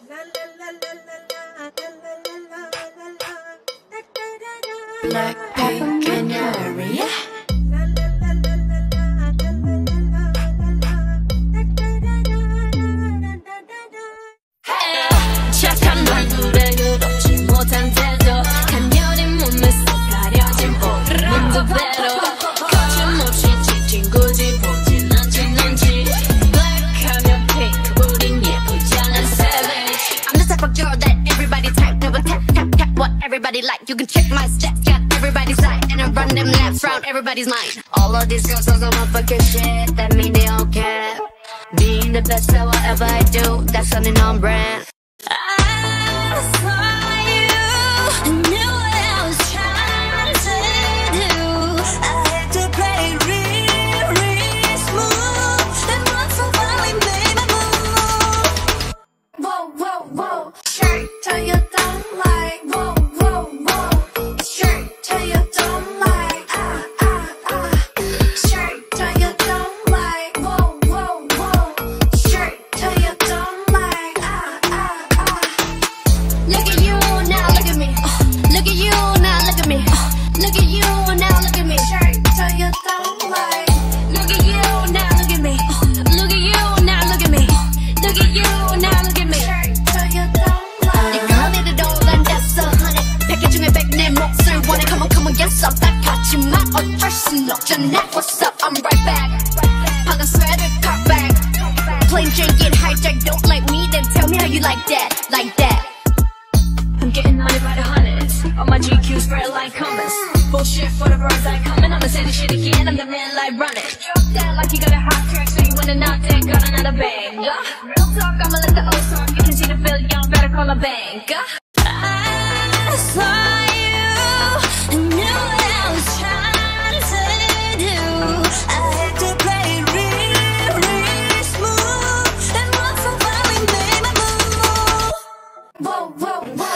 Blackpink in your area. 착한 얼굴에 그렇지 못한 태도, 간녀린 몸에 쏙 가려진 볼문 두 배로 거침없이 지친 굳이 보진 않지 넌지. Black하면 pink, 우린 예쁘장한 savage. I'm the type of girl that everybody type, never tap tap tap what everybody like. You can check my stats, got everybody's side, and I run them laps round everybody's mind. All of these girls on some uppercase shit, that mean they don't care. Being the best at whatever I do, that's something on brand. I saw you, I knew what I was trying to do. I had to play it real, real smooth, and once a while we made a move. Whoa, whoa, whoa, shirt till you don't like. Whoa, whoa, whoa, shirt till you don't like. Ah, ah, ah, shirt till you don't like. Whoa, whoa, whoa, shirt till you don't like. Ah, ah, ah. Look at you now, look at me. Look at you now, look at me. Look at you now, look at me. Shirt till you don't like. Look at you now, look at me. Look at you now, look at me. Look at you now, look at me. Shirt till you don't like. 네가 내려도 난 됐어. 패킷 중에 100내 몫을 원해. Come on, come on, yes up. 딱 하지만 어쩔 순 없잖아. What's up? I'm right back. 방금 sweater, cut back. Plain Jane get hijacked. Don't like me, then tell me how you like that, like that. I'm getting money by the hundreds. All my GQs spread like hummus. Bullshit for the birds I coming. I'ma say this shit again. I'm the man like run it. Drop that like you got a hot crack, so you wanna knock that, got another bang. Real talk, I'ma let the old song. You can see the bill, y'all better call a bank. I saw you, I knew what I was trying to do. I had to play it real, real smooth, and once a while we made a move. Whoa, whoa, whoa.